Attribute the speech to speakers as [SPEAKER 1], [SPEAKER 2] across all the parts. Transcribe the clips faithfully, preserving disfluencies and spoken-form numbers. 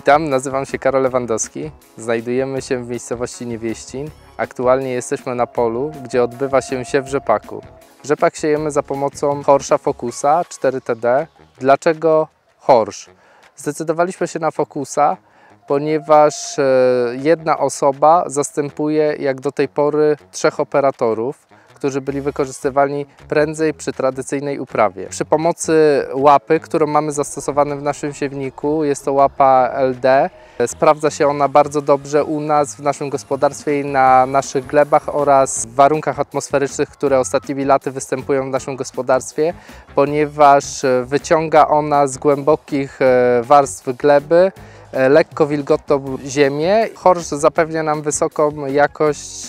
[SPEAKER 1] Witam, nazywam się Karol Lewandowski. Znajdujemy się w miejscowości Niewieścin. Aktualnie jesteśmy na polu, gdzie odbywa się siew rzepaku. Rzepak siejemy za pomocą Horsza Focusa cztery T D. Dlaczego Horsz? Zdecydowaliśmy się na Focusa, ponieważ jedna osoba zastępuje jak do tej pory trzech operatorów, którzy byli wykorzystywani prędzej przy tradycyjnej uprawie. Przy pomocy łapy, którą mamy zastosowaną w naszym siewniku, jest to łapa L D. Sprawdza się ona bardzo dobrze u nas, w naszym gospodarstwie i na naszych glebach oraz w warunkach atmosferycznych, które ostatnimi laty występują w naszym gospodarstwie, ponieważ wyciąga ona z głębokich warstw gleby lekko wilgotną ziemię. Horsz zapewnia nam wysoką jakość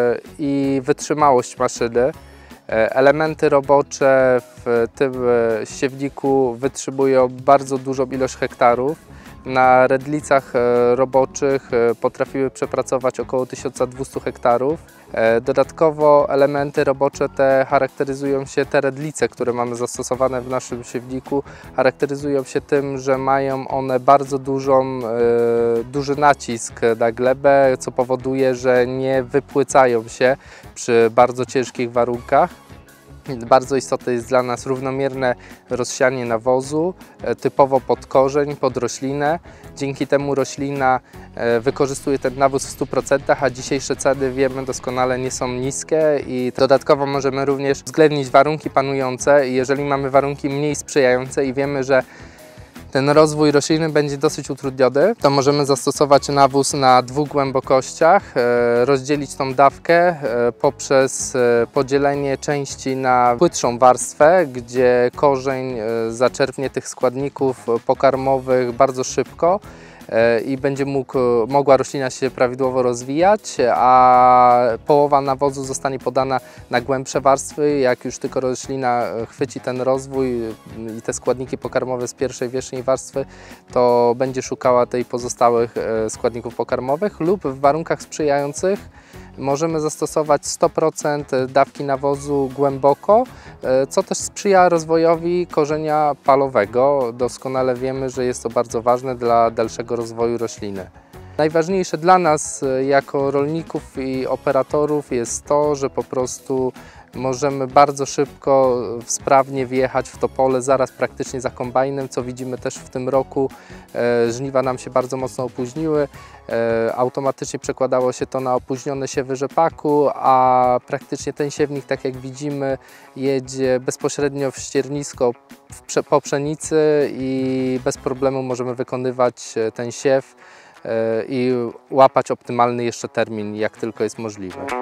[SPEAKER 1] i wytrzymałość maszyny. Elementy robocze w tym siewniku wytrzymują bardzo dużą ilość hektarów. Na redlicach roboczych potrafiły przepracować około tysiąc dwieście hektarów. Dodatkowo elementy robocze te charakteryzują się, te redlice, które mamy zastosowane w naszym siewniku, charakteryzują się tym, że mają one bardzo dużą, duży nacisk na glebę, co powoduje, że nie wypłycają się przy bardzo ciężkich warunkach. Bardzo istotne jest dla nas równomierne rozsianie nawozu, typowo pod korzeń, pod roślinę. Dzięki temu roślina wykorzystuje ten nawóz w stu procentach, a dzisiejsze ceny, wiemy doskonale, nie są niskie i dodatkowo możemy również uwzględnić warunki panujące. Jeżeli mamy warunki mniej sprzyjające i wiemy, że ten rozwój rośliny będzie dosyć utrudniony, to możemy zastosować nawóz na dwóch głębokościach, rozdzielić tą dawkę poprzez podzielenie części na płytszą warstwę, gdzie korzeń zaczerpnie tych składników pokarmowych bardzo szybko i będzie mógł, mogła roślina się prawidłowo rozwijać, a połowa nawozu zostanie podana na głębsze warstwy. Jak już tylko roślina chwyci ten rozwój i te składniki pokarmowe z pierwszej, wierzchniej warstwy, to będzie szukała tej pozostałych składników pokarmowych lub w warunkach sprzyjających możemy zastosować sto procent dawki nawozu głęboko, co też sprzyja rozwojowi korzenia palowego. Doskonale wiemy, że jest to bardzo ważne dla dalszego rozwoju rośliny. Najważniejsze dla nas jako rolników i operatorów jest to, że po prostu możemy bardzo szybko, sprawnie wjechać w to pole zaraz praktycznie za kombajnem, co widzimy też w tym roku. Żniwa nam się bardzo mocno opóźniły, automatycznie przekładało się to na opóźnione siewy rzepaku, a praktycznie ten siewnik, tak jak widzimy, jedzie bezpośrednio w ściernisko po pszenicy i bez problemu możemy wykonywać ten siew i łapać optymalny jeszcze termin, jak tylko jest możliwe.